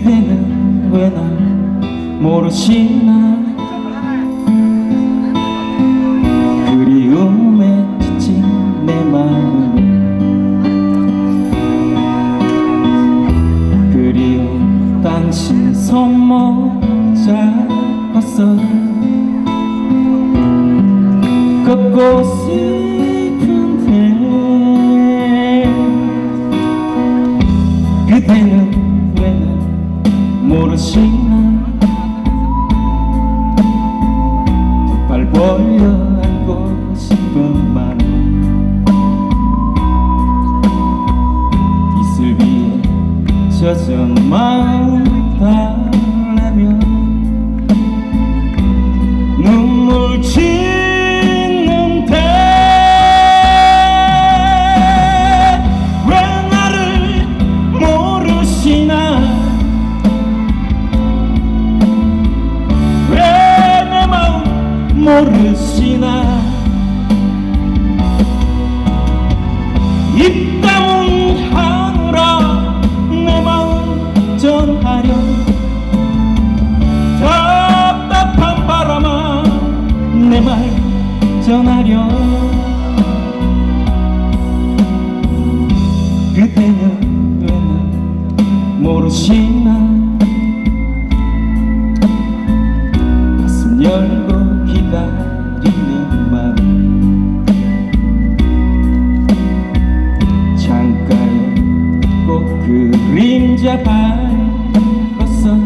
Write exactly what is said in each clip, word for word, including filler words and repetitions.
그대는 왜 날 모르시나. 그리움에 지친 내 마음을 그리움 당신 손목 잡았어. 걷고 싶은데 그대는 왜 날 모르시나. 두 팔 벌려 안고 싶은 마음 이슬 위에 젖은 마음 달래며 눈물 짓는데 왜 나를 모르시나. 왜 내 마음 모르시나. 입 다문 하느라 내 마음 전하려 답답한 바람아 내 말 전하려. 그대는 왜 날 모르시나. 가슴 열고 기다리는 마음 창가에 꼭 그림자 밟았어.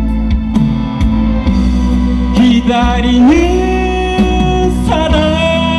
기다리는 사랑.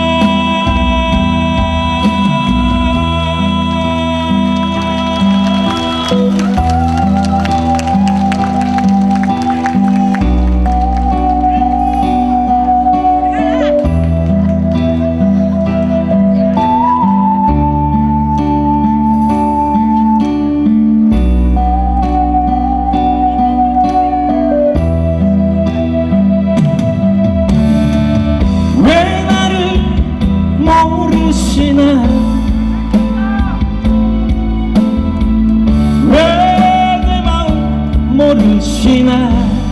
왜 내 마음 모르시나.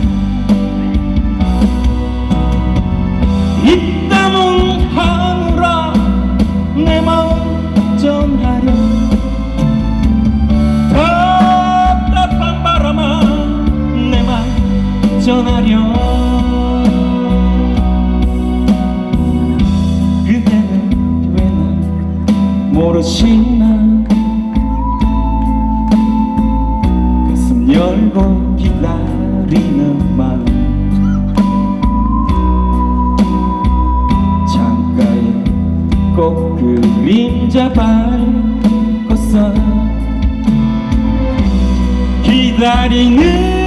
입 다문 하느라 내 마음 전하려 답답한 바람아 내 말 전하려. 모르시나. 가슴 열고 기다리는 마음 창가에 꼭 그림자 밟았어. 기다리는